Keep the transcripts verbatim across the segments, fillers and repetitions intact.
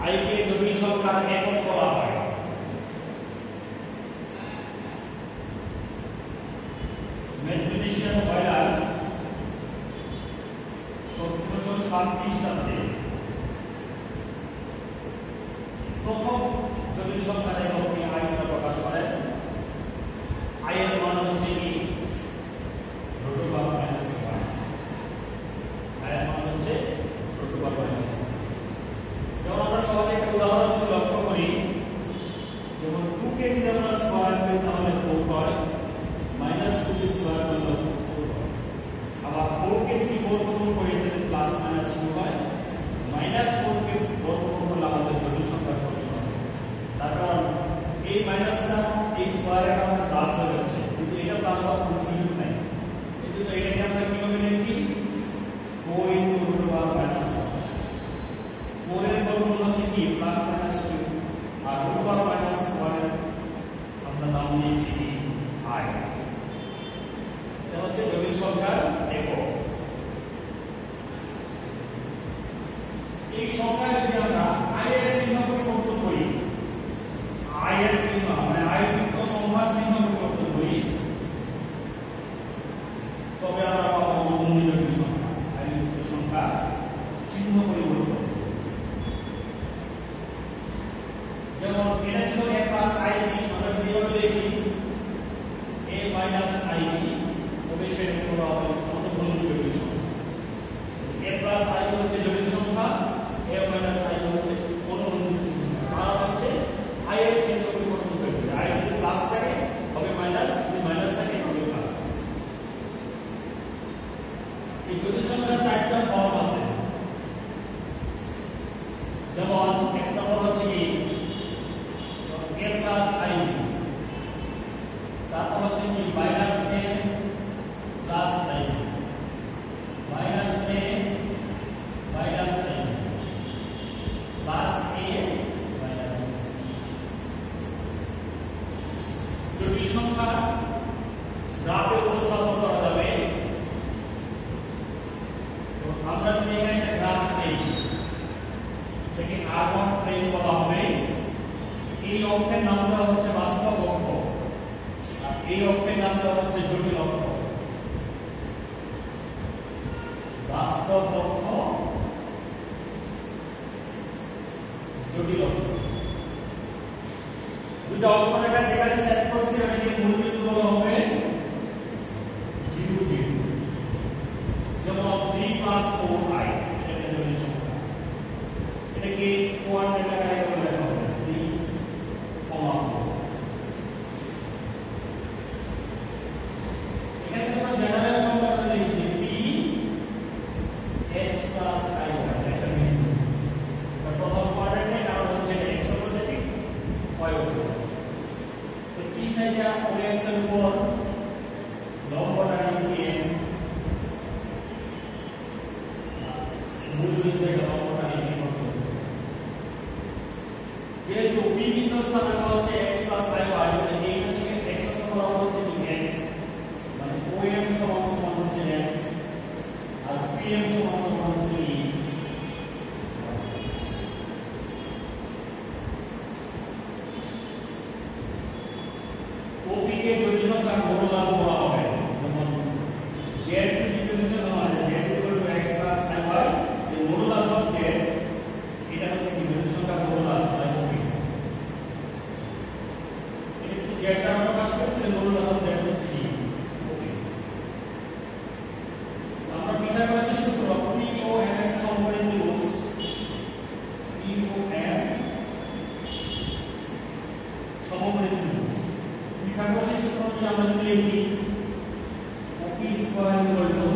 i কে জটিল সংখ্যার একক বলা হয়। ম্যাথমেটিশিয়ান ওয়েলার সতেরোশো সাত খ্রিস্টাব্দে প্রথম জটিল সংখ্যার এককে i দ্বারা প্রকাশ করেন। i এর মান হচ্ছে কি root over minus one, i এর মান হচ্ছে root over minus one। যেমন আমরা সহজে একটা উদাহরণ যদি লক্ষ্য করি, যেমন two কে যদি আমরা স্কয়ার করি তাহলে four হয়, minus two কে স্কয়ার করলে four হয়। আবার four কে যদি বর্গমূল করি তাহলে প্লাস মাইনাস two হয়, minus four কে বর্গমূল করলে আমাদের জটিল সংখ্যা হবে। তার কারণ এই মাইনাসটা এই স্কয়ারের কারণে প্লাস হয়ে যাচ্ছে, কিন্তু এটা প্লাস হওয়ার কোনো সুযোগ নাই। কিন্তু এটাকে আমরা কিভাবে লিখি? four into root over minus one। four এর বর্গমূল হচ্ছে কি প্লাস মাইনাস two, আর root over minus one এর আমরা নাম দিয়েছি কি i। এটা হচ্ছে জটিল সংখ্যার একক। এই সংখ্যায় যদি আমরা i এর চিহ্ন পরিবর্তন করি, i এর চিহ্ন মানে i যুক্ত সংখ্যার চিহ্ন পরিবর্তন করি, তবে আমরা পাবো অবমূল্য জটিল সংখ্যা। i যুক্ত সংখ্যা চিহ্ন পরিবর্তন, যেমন এটা ছিল a plus ib, আমরা যদি এভাবে লিখি a minus ib, তবে সেটা বলা হবে অবমূল্য জটিল সংখ্যা। a plus ib হচ্ছে জটিল সংখ্যা, a minus ib হচ্ছে অবমূল্য জটিল সংখ্যা। কারণ হচ্ছে i এর চিহ্ন পরিবর্তন করতে হবে। i যদি প্লাস থাকে হবে মাইনাস, যদি মাইনাস থাকে হবে প্লাস। এই জটিল সংখ্যার চারটা ফর্ম আছে, যেমন এক নম্বর হচ্ছে কি a plus ib, তারপর হচ্ছে কি minus a plus ib, minus a minus ib plus a minus ib। জটিল সংখ্যা গ্রাফে উপস্থাপন করা যাবে। তো আমরা যদি এখানে একটা গ্রাফ নেই, এটাকে আর ওয়ান প্লেন বলা হবে। এই অক্ষের নাম দেওয়া হচ্ছে বাস্তব অক্ষ, আর এই অক্ষের নাম দেওয়া হচ্ছে জটিল অক্ষ। বাস্তব অক্ষ, জটিল অক্ষ, দুটো অক্ষরেখা যেখানে সেট করছি ওটাকে মূল বিন্দু বলা হবে জিরো জিরো। যেমন three plus four i, এটা একটা জটিল সংখ্যা, এটাকে কোয়াড্রেট আকারে বলা হবে three, four। এখানে আমরা জেনারেল ফর্মুলা লিখি p x plus i y, একটা বিন্দু। প্রথম কোয়াড্রেন্টে কারণ হচ্ছে x অপোজিটিভ y অপোজিটিভ। তো p সাইডে o x এর উপর লম্বটা নিয়ে মূল বিন্দু এটা লম্বটা নিয়ে করতে হবে। যেহেতু p বিন্দু স্থানাঙ্ক হচ্ছে x plus i y, মানে এই হচ্ছে x এর বরাবর হচ্ছে কি x, মানে o m সমান সমান হচ্ছে x, আর p m সমান সমান হচ্ছে e। OP কে জটিল সংখ্যার মডুলাস বলা হবে। যেমন z যদি জটিল সংখ্যা হয়, z x plus i y, যে মডুলাস অফ z, এটা হচ্ছে কি জটিল সংখ্যার মডুলাস হয় OP। এটা যদি z দ্বারা প্রকাশ করতে হলে মডুলাস অফ z হচ্ছে কি OP। আমরা পিথাগোরাসের সূত্র p ও n এর সম্পর্কিত রুলস, p ও n সমপরিমাণ রুলস। পিথাগোরাসের সূত্র অনুযায়ী আমরা যদি লিখি OP square equal to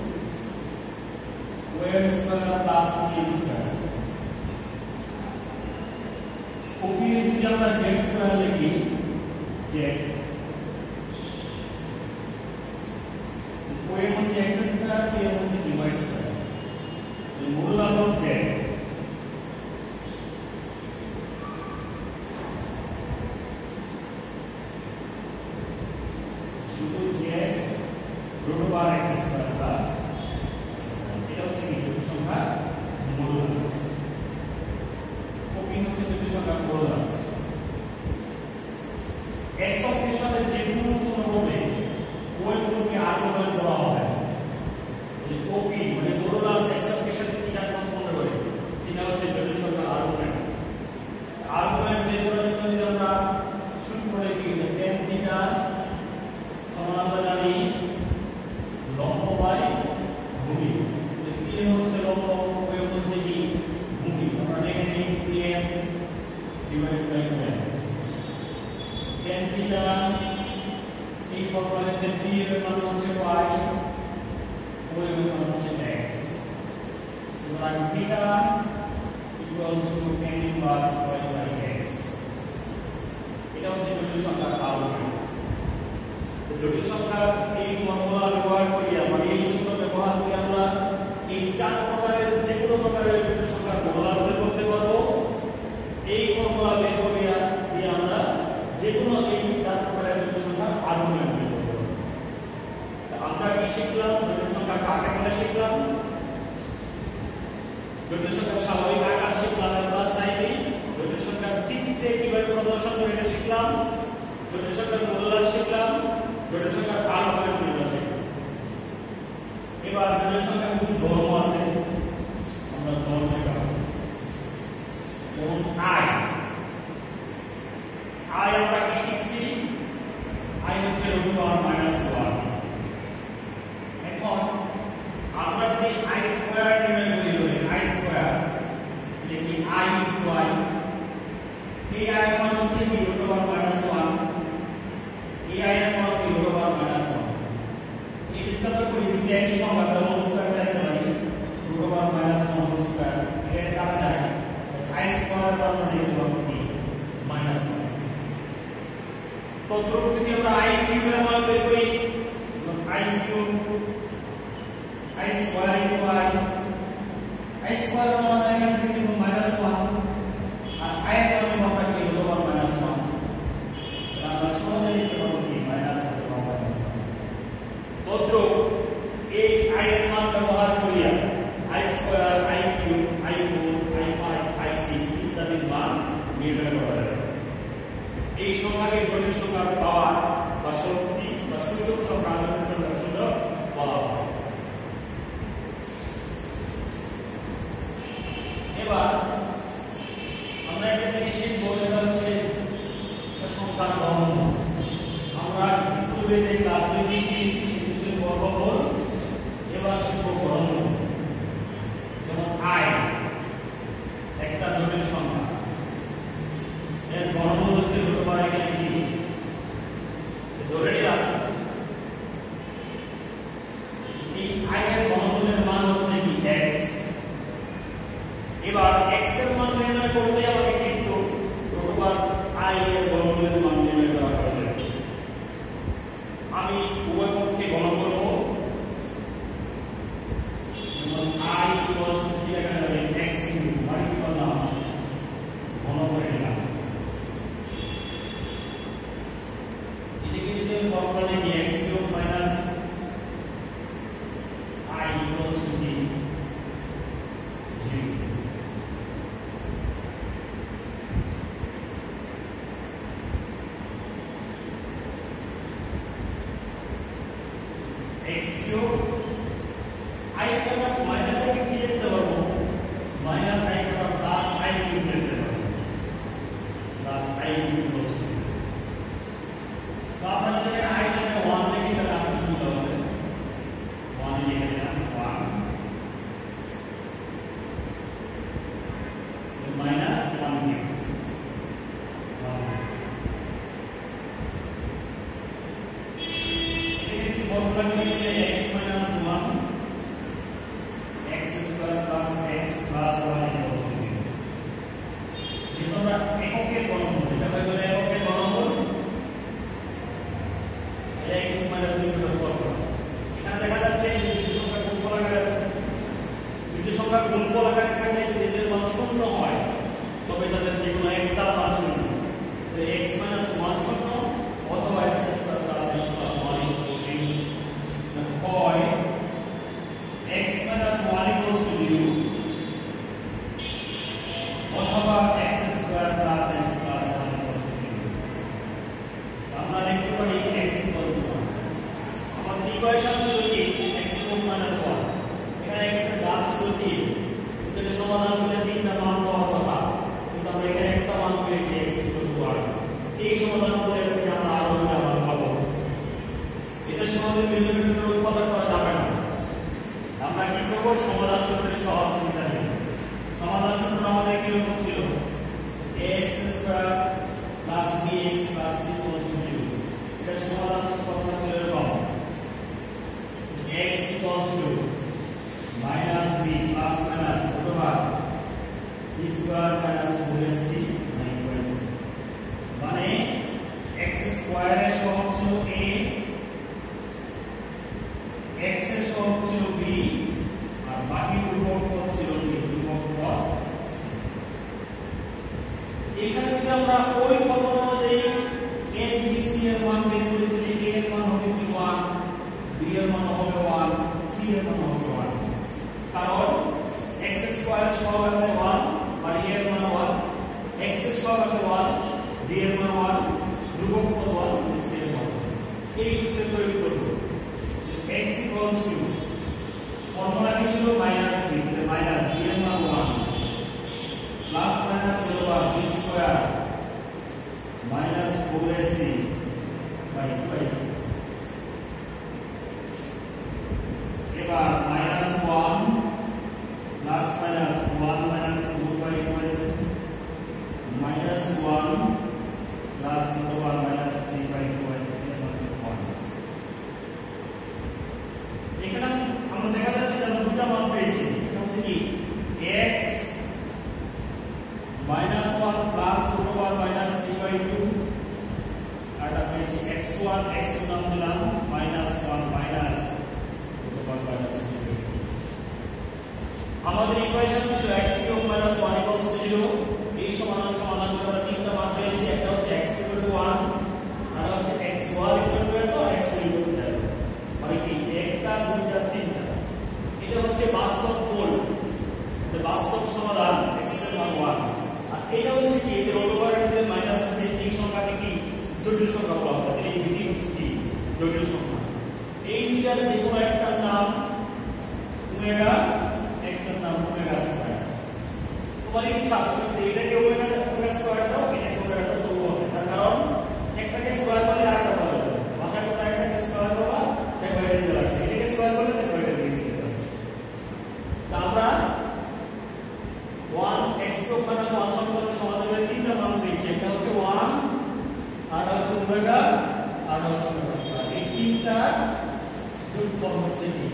o m square plus e m square. OP এর যদি আমরা z স্কয়ার লিখি, z o m হচ্ছে x স্কয়ার, e m হচ্ছে dy square. the modulus of z শুধু z root over x square plus এটা হচ্ছে কি জটিল সংখ্যা মডুলাস। OP সুতরাং theta equals to tan inverse y by x। এটা হচ্ছে জটিল সংখ্যার আউটপুট। তো জটিল সংখ্যার এই ফর্মুলা ব্যবহার করি, মানে এই সূত্র ব্যবহার করে আমরা এই চার প্রকারের যে কোনো প্রকারের জটিল সংখ্যার মডুলাস বের করতে পারবো। এই ফর্মুলা বের করে দিয়ে আমরা যে কোনো এই চার প্রকারের জটিল সংখ্যার আর্গুমেন্ট বের করতে পারবো। তো আমরা কি শিখলাম? জটিল সংখ্যা কাকে বলে শিখলাম, জটিল সংখ্যার স্বাভাবিক আকার শিখলাম ক্লাস নাইনে, জটিল সংখ্যার চিত্রে কিভাবে প্রদর্শন করে এটা শিখলাম, জটিল সংখ্যার মডুলাস শিখলাম, জটিল সংখ্যার আর্গুমেন্ট নির্ণয় শিখলাম। এবার জটিল সংখ্যার কিছু ধর্ম আছে, আমরা ধর্ম দেখব। যেমন আই আই আমরা কি শিখছি? আই হচ্ছে রুট ওয়ান মাইনাস ওয়ান। এখন আমরা যদি আই স্কয়ার নির্ণয় করি, ধরি আই স্কয়ার যে কি আই ইনটু আই, এই আই এর মান হচ্ছে কি রুট ওয়ান মাইনাস ওয়ান, এই আই এর মান কি রুট ওয়ান মাইনাস ওয়ান। এই বিস্তার করি যদি একই সংখ্যা তাহলে হোল স্কয়ার লিখতে পারি root one minus one whole square, এটা কাটা যায় আই স্কয়ার এর মান লিখতে পারবো কি মাইনাস ওয়ান। তো দ্রুত যদি আমরা আই কিউব এর মান বের করি, I cube I square into I, I square এর মান এখান থেকে নিব মাইনাস ওয়ান, আর আই এর মান আমরা কি রুট ওয়ান মাইনাস ওয়ান, আমরা সহজে লিখতে পারবো কি মাইনাস ওয়ান মাইনাস ওয়ান। তো দ্রুত এই আই এর মান ব্যবহার করিয়া I square, I cube, I four, I five, I six ইত্যাদির মান নির্ণয় করা যাবে। এই সংখ্যাকে জটিল সংখ্যা পাওয়ার বা শক্তি বা সূচক সংখ্যা সূচক বলা হয়। এবার আমরা একটা জিনিস শিখবো, সেটা হচ্ছে সংখ্যার গণন। আমরা পূর্বে যে ক্লাসগুলি শিখেছি সেটি ছিল বর্গমূল, এবার শিখব গণন। যেমন আই একটা জটিল সংখ্যা, এর গণন হচ্ছে রুট ওভার এখানে কি ধরে নিলাম এই আই এর গণনের মান হচ্ছে কি x। এবার x এর মান নির্ণয় করতে আমাকে কিন্তু রুট ওভার আই এর গণনের মান নির্ণয় করা প্রয়োজন। আমি উভয় পক্ষে গণন করব, যেমন i ইকুয়ালস কি এখানে হবে x কিউব, y কি বললাম ঘন করে নিলাম। ফর্মুলা লিখি x cube minus i equals to কি জিরো। x কিউব i কে আমরা মাইনাস এ কি লিখতে পারবো, মাইনাস i কে আমরা প্লাস i কিউব লিখতে পারবো, plus i cube equals to. তো আমরা যদি i মানে ওয়ান লিখি তাহলে আপনি সুবিধা হবে, ওয়ান লিখে দিলাম ওয়ান মাইনাস ওয়ান কিউব এখানে ফর্মুলা নিয়ে x minus one x square plus x plus one equals to zero। যেহেতু আমরা এককের গণমূল, এটা বলে এককের গণমূল, এটা এক মাইনাস দুই এর ফর্মুলা। এখানে দেখা যাচ্ছে দুটি সংখ্যা গুণফল আকারে আছে, দুটি সংখ্যা গুণফল আকারে থাকলে যদি এদের মান শূন্য হয় তবে তাদের যে কোনো একটা মান শূন্য। তো x minus one শূন্য অথবা x square plus x plus one equals to zero, হয় x minus one equals to zero অথবা x square plus x plus one equals to zero। আমরা লিখতে পারি x equal to one। আমাদের equation ছিল কি x cube minus one, এখানে x এর মান ছিল তিন, এর সমাধান করলে তিনটা মান পাওয়ার কথা, কিন্তু আমরা এখানে একটা মান পেয়েছি x equal to one। এই সমাধান করে এটা থেকে আমরা আরো দুটো মান পাবো। এটা সহজে মিলিমিটারে উৎপাদন করা যাবে না। আমরা কি করব, সমাধান সূত্রের সহায়তা নিতে। সমাধান সূত্র আমাদের কি রকম ছিল, x square plus bx plus c equals to zero। এর সমাধান সূত্র আমরা ছিল এরকম, x equals to minus b plus minus square minus four A C মানে x স্কয়ার এর সহগ ছিল a, x এর সহগ ছিল b, আর বাকি ধ্রুবক পদ ছিল b, ধ্রুবক পদ এখানে যদি আমরা ওই ফর্মুলা অনুযায়ী a b c এর মান বের করি তাহলে a এর মান হবে কি ওয়ান, b এর মান হবে ওয়ান, c এর মান হবে ওয়ান। কারণ x স্কয়ার সহগ আছে ওয়ান আর a এর মান ওয়ান, x এর সহগ আছে ওয়ান, b এর মান ওয়ান, ধ্রুবক পদ ওয়ান, c এর মান এই সূত্রে প্রয়োগ করব। x equals to ফর্মুলা কি ছিল মাইনাস b, তাহলে মাইনাস b এর মান ওয়ান প্লাস মাইনাস হলো b square minus four A C by two by C. এবার minus one plus minus one minus two by two by C minus one plus one minus three by two by C one. এখানে আমরা দেখা যাচ্ছে যে আমরা দুটো মান পেয়েছি, এটা হচ্ছে কি x minus one plus one minus three by two, আর এটা পেয়েছি x ওয়ান x এর নাম দিলাম minus one minus one minus three by two. আমাদের ইকুয়েশন ছিল x cube minus one equals to zero. এই সমাধান সমাধান করে আমরা তিনটা মান পেয়েছি, একটা হচ্ছে x ইকুয়াল টু ওয়ান, আর হচ্ছে x ওয়ান ইকুয়াল টু এত, x টু ইকুয়াল টু এত, মানে কি একটা দুইটা তিনটা। এটা হচ্ছে বাস্তব পোল, এটা বাস্তব সমাধান x এর মান ওয়ান। আর এটা হচ্ছে কি এই যে রোড ওভার এর মধ্যে মাইনাস আছে, এই সংখ্যাকে কি জটিল সংখ্যা বলা হয়, তাহলে এই দুটি হচ্ছে কি জটিল সংখ্যা। এই দুইটার যে কোনো একটা নাম ওমেগা, একটা নাম ওমেগা স্কয়ার। তোমার ইচ্ছা যদি এটাকে ওমেগা ওমেগা স্কয়ার দাও, এটাকে ওমেগা দাও তবুও হবে, তার কারণ একটাকে স্কয়ার করলে আরেকটা পাওয়া যাবে। ভাষায় কথা একটাকে স্কয়ার করবা তাই বাইরে দিতে লাগছে, এটাকে স্কয়ার করলে তাই বাইরে দিয়ে দিতে লাগছে। তা আমরা one x cube minus one সমীকরণের সমাধান করে তিনটা মান পেয়েছি, একটা হচ্ছে ওয়ান, আর হচ্ছে ওমেগা, আর হচ্ছে ওমেগা স্কয়ার। এই তিনটা যোগফল হচ্ছে কি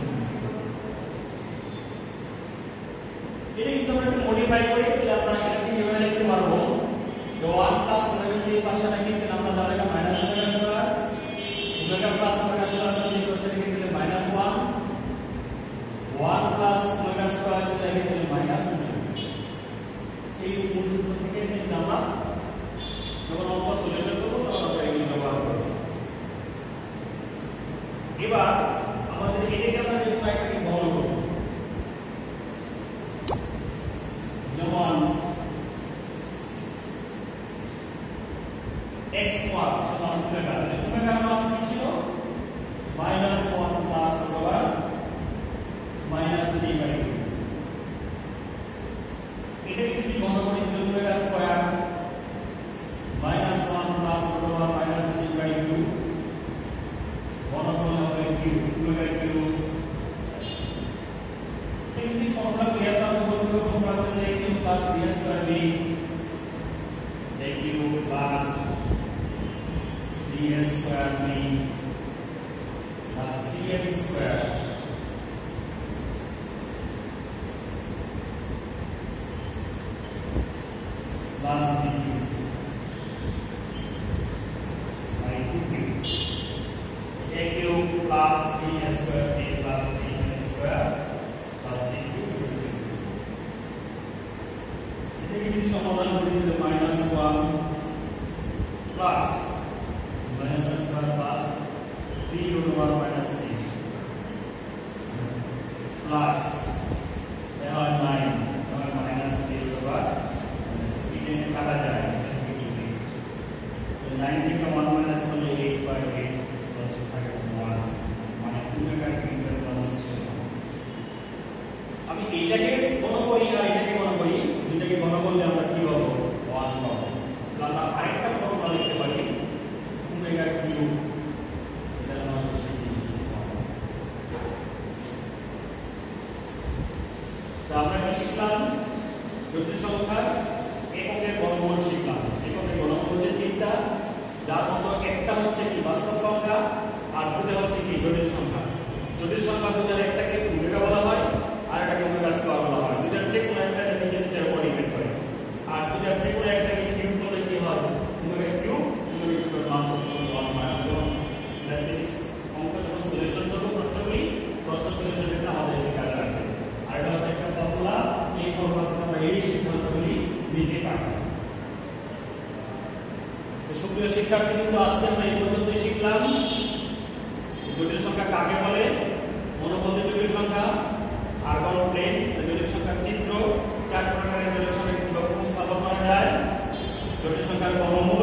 এটা কিন্তু আমরা একটু মডিফাই করি, তাহলে আমরা এটাকে কিভাবে লিখতে পারবো যে ওয়ান প্লাস ওমেগা এই পাশে রাখি, তাহলে আমরা জানি না minus omega square, omega plus omega square যদি করতে লিখি তাহলে minus one, one plus omega square যদি লিখি তাহলে মাইনাস ওমেগা। এই মূল সূত্র থেকে কিন্তু আমরা যখন অঙ্ক সলিউশন করব তখন আমরা এগুলো ব্যবহার করব। এবার আমাদের এটাকে আমরা যেহেতু একটাকে বড় করব, যেমন x ওয়ান সমান ওমেগা, ওমেগার মান কি ছিল minus one plus omega minus three by two. এটাকে যদি গণ করি তাহলে omega square minus one plus omega minus three by two গণ করলে হবে কিউ ওমেগা কিউ। এই যদি ফর্মুলা ক্লিয়ার না করতে হবে ফর্মুলা করলে a Q plus b square b a Q plus b square b plus three a square plus b by two q a cube plus three a square a plus three a square plus b cube। এটাকে যদি সমাধান করি তাহলে minus one plus minus one square plus three root over minus three plus nine minus three root over কাটা যায় nine থেকে one minus করলে eight by eight plus one মানে ওমেগা কিউবের মান হচ্ছে। আমি এইটাকে গণ করি আর এটাকে গণ করি, দুটাকে গণ করলে আমরা কি পাবো ওয়ান পাবো। আমরা আরেকটা ফর্মুলা লিখতে পারি ওমেগা কিউব, এটার মান হচ্ছে তো আমরা কি শিখলাম জটিল সংখ্যা এককের ঘনমূল শিখলাম। এককের ঘনমূল হচ্ছে তিনটা, যার মধ্যে একটা হচ্ছে কি বাস্তব সংখ্যা আর দুটো হচ্ছে কি জটিল সংখ্যা। জটিল সংখ্যা দুটার একটাকে ওমেগা বলা হয় আর একটাকে ওমেগা স্কয়ার বলা হয়। দুটার যে কোনো একটা নিজের নিজের উপর ডিপেন্ড করে। সুপ্রিয় শিক্ষার্থী কিন্তু আজকে আমরা এই পর্যন্তই শিখলাম জটিল সংখ্যা কাকে বলে, মনোবন্ধী জটিল সংখ্যা, আরগন প্লেন জটিল সংখ্যার চিত্র, চার প্রকারের জটিল সংখ্যা কিভাবে উপস্থাপন করা যায়, জটিল সংখ্যার বর্গমূল